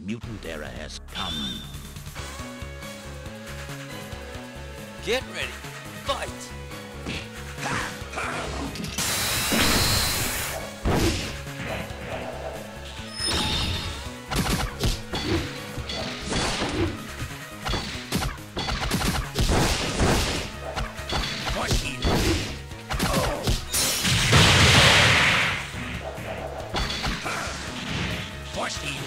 mutant era has come. Get ready. Fight! Force heal.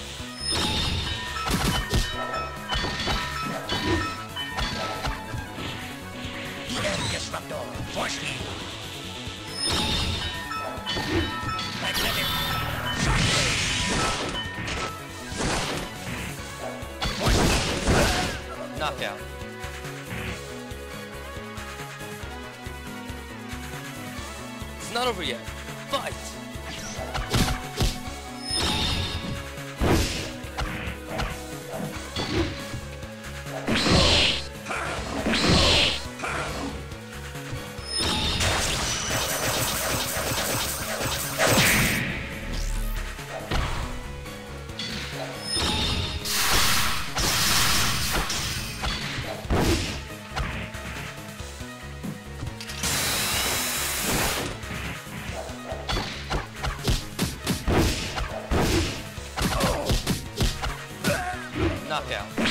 EM Disruptor. Force heal. Magnetic. Shockwave. Force heal. Knockout. It's not over yet. Fight! Knockout.